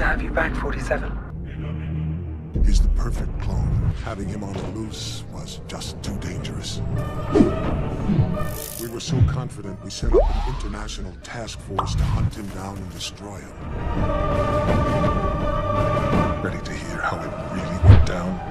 have you back, 47. He's the perfect clone. Having him on the loose was just too dangerous. We were so confident we set up an international task force to hunt him down and destroy him. Ready to hear how it really went down?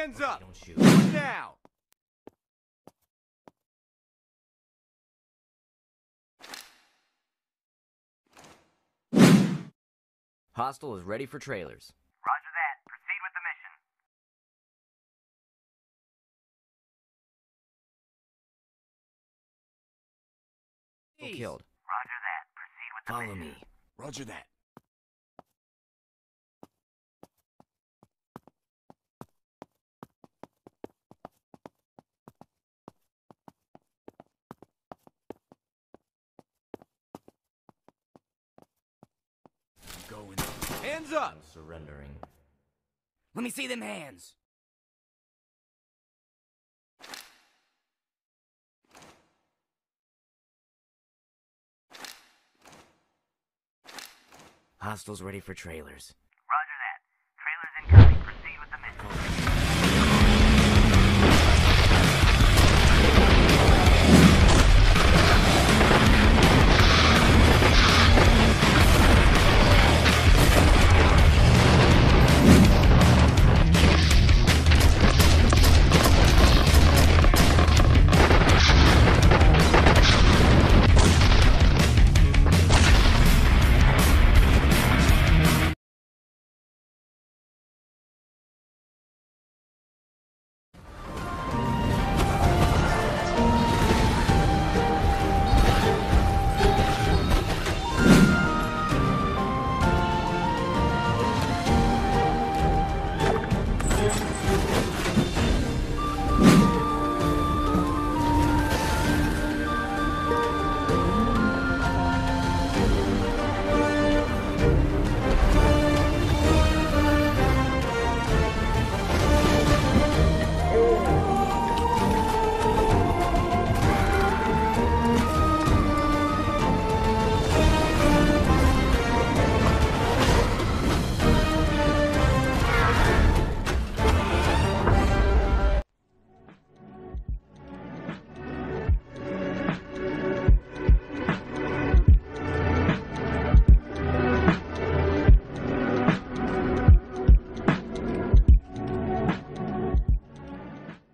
Hands up! Don't shoot. Now! Hostile is ready for trailers. Roger that. Proceed with the mission. Killed. Roger that. Proceed with the Follow mission. me. Roger that. I'm going. Hands up! I'm surrendering. Let me see them hands. Hostiles ready for trailers.